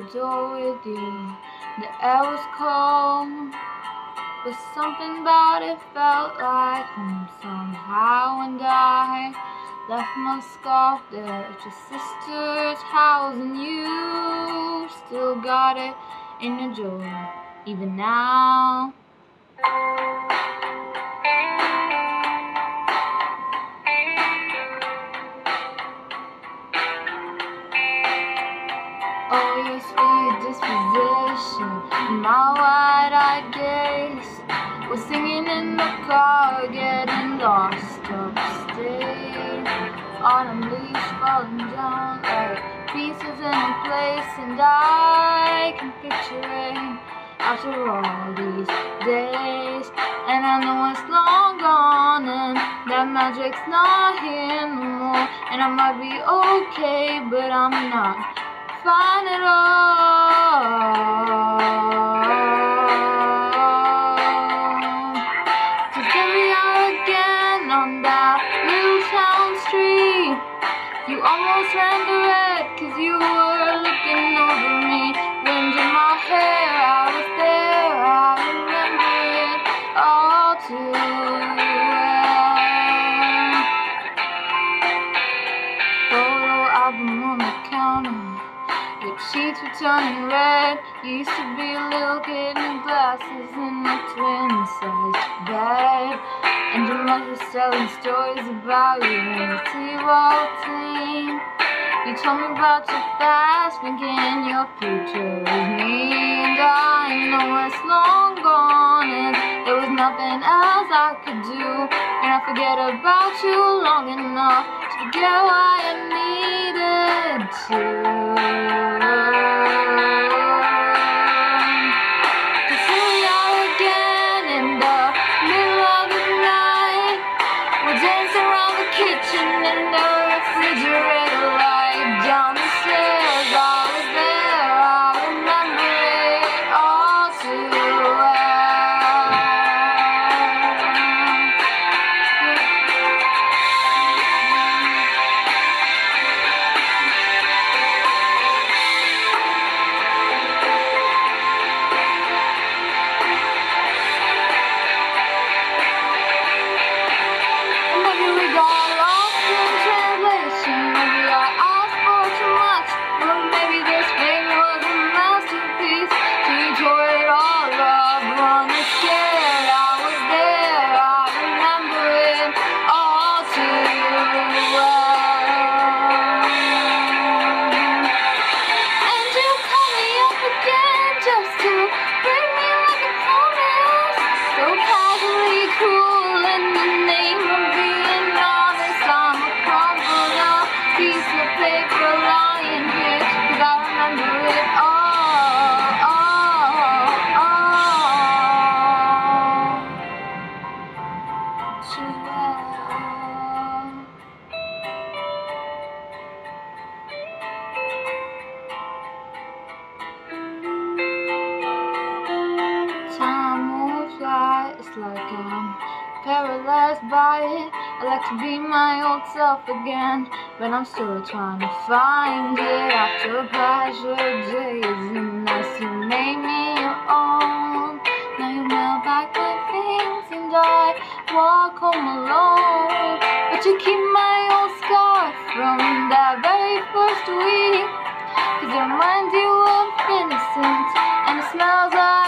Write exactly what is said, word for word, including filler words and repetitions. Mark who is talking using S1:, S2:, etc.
S1: door with you. The air was cold, but something about it felt like home somehow. And I left my scarf there at your sister's house, and you still got it in your drawer, even now. Oh, your sweet disposition, my wide-eyed gaze was singing in the car, getting lost upstate. Autumn leaves falling down like pieces in a place, and I can picture it after all these days. And I know it's long gone, and that magic's not here no more. And I might be okay, but I'm not fine at all. Cause here we are again on that little town street. You almost ran the red cause you were looking over me. Wind in my hair, I was there, I remember it all too well. Photo album on the counter, the sheets were turning red. You used to be a little kid in glasses in a twin-sized bed, and your mother selling stories about you in the T-Walking. You told me about your past, thinking your future was me. And I know it's long gone, and there was nothing else I could do. And I forget about you long enough to forget why I needed to. Time moves by, it's like I'm paralyzed by it. I like to be my old self again, but I'm still trying to find it. After pleasure days and nights you made me your own. Now you mail back my things and I walk home alone. But you keep my old scarf from that very first week, cause it reminds you of innocence and it smells like